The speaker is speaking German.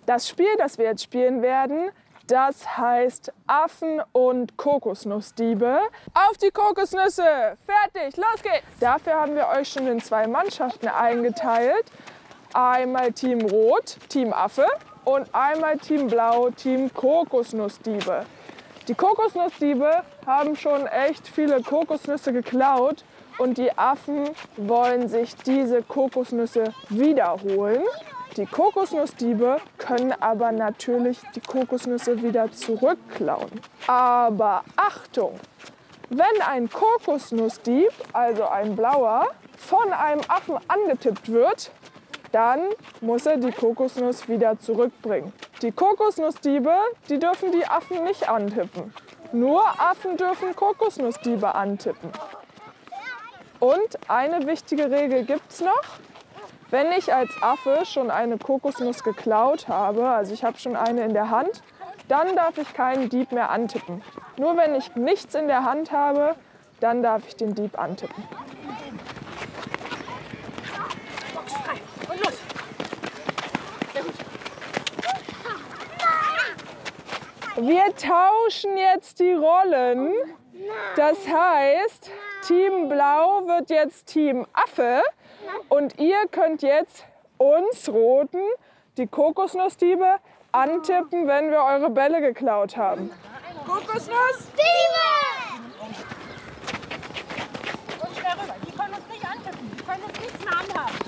Das Spiel, das wir jetzt spielen werden, das heißt Affen und Kokosnussdiebe. Auf die Kokosnüsse! Fertig, los geht's! Dafür haben wir euch schon in 2 Mannschaften eingeteilt. Einmal Team Rot, Team Affe und einmal Team Blau, Team Kokosnussdiebe. Die Kokosnussdiebe haben schon echt viele Kokosnüsse geklaut und die Affen wollen sich diese Kokosnüsse wiederholen. Die Kokosnussdiebe können aber natürlich die Kokosnüsse wieder zurückklauen. Aber Achtung! Wenn ein Kokosnussdieb, also ein blauer, von einem Affen angetippt wird, dann muss er die Kokosnuss wieder zurückbringen. Die Kokosnussdiebe, die dürfen die Affen nicht antippen. Nur Affen dürfen Kokosnussdiebe antippen. Und eine wichtige Regel gibt es noch. Wenn ich als Affe schon eine Kokosnuss geklaut habe, also ich habe schon eine in der Hand, dann darf ich keinen Dieb mehr antippen. Nur wenn ich nichts in der Hand habe, dann darf ich den Dieb antippen. Und los! Wir tauschen jetzt die Rollen. Das heißt, Team Blau wird jetzt Team Affe und ihr könnt jetzt uns Roten, die Kokosnussdiebe, antippen, wenn wir eure Bälle geklaut haben. Kokosnussdiebe! Und schnell rüber. Die können uns nicht antippen. Die können uns nichts in der Hand haben.